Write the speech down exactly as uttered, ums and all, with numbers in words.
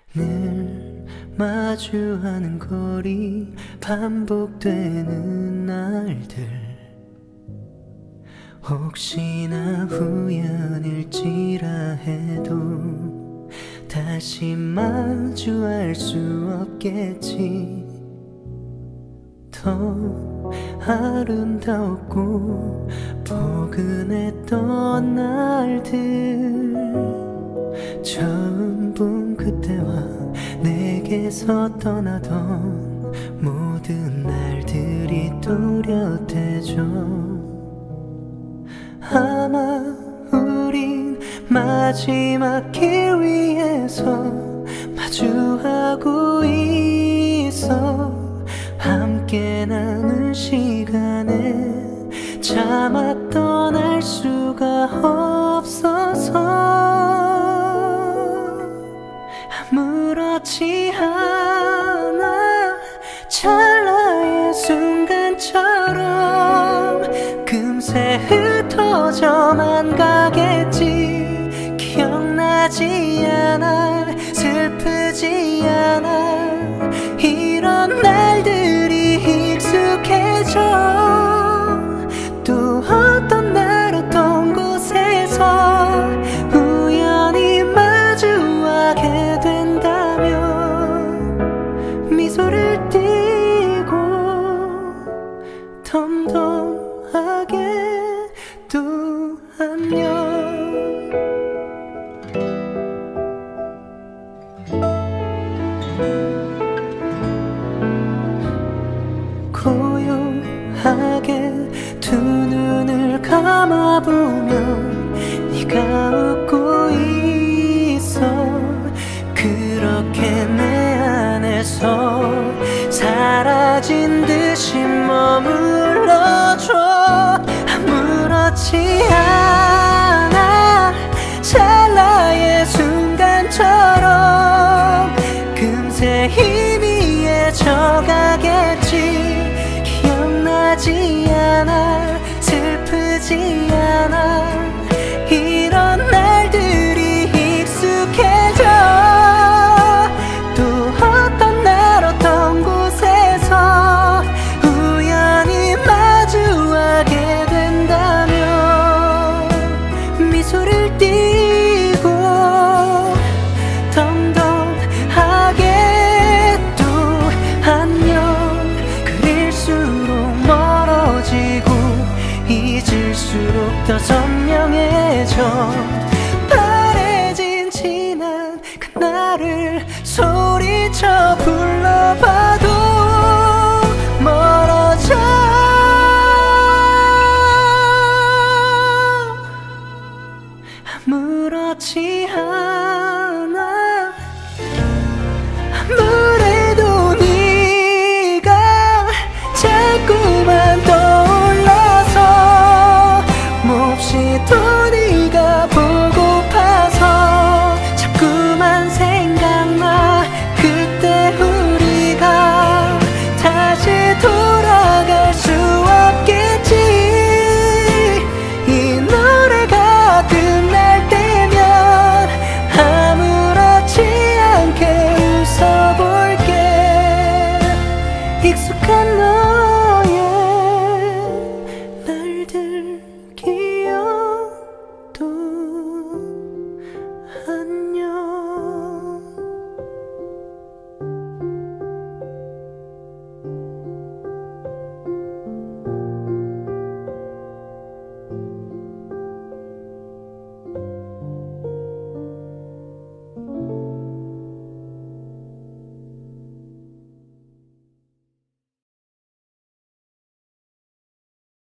늘 마주하는 거리, 반복되는 날들, 혹시나 우연일지라 해도 다시 마주할 수 없겠지. 더 아름다웠고 포근했던 날들, 처음 본 그때와 내게서 떠나던 모든 날들이 또렷해져. 아마 우린 마지막 길 위에서 마주하고 있어. 함께 나눈 시간에 차마 떠날 수가 없어서 아무렇지 않아. 찰나의 순간처럼 금세 흩어져만 가겠지. 기억나지 않아, 슬프지 않아. 이런 날들이 익숙해져. 또 어떤 날 어떤 곳에서 우연히 마주하게 된다면 미소를 띠고 덤덤하게 또 안녕. 고요하게 두 눈을 감아보면 네가 웃고 있어. 그렇게 내 안에서 사라진 듯이 머물러줘. 아무렇지 않아. 찰나의 순간처럼 금세 희미해져가겠지. 기억나지 않아, 슬프지 않아. 이런 날들이 익숙해져. 또 어떤 날 어떤 곳에서 우연히 마주하게 된다면 미소를 띠고 덤덤하게 또 안녕. 멀어지고 잊을수록 더 선명해져. 바래진 지난 그날을 소리쳐 불러봐도 멀어져. 아무렇지 않아. 아무래도 네가 자꾸만 떠올라서 몹시 또 네가 보고파서 자꾸만 생각나. 그때 우리가 다시 돌아갈 수 없겠지. 이 노래가 끝날 때면 아무렇지 않게 웃어볼게. 익숙한 너의 날들 기억도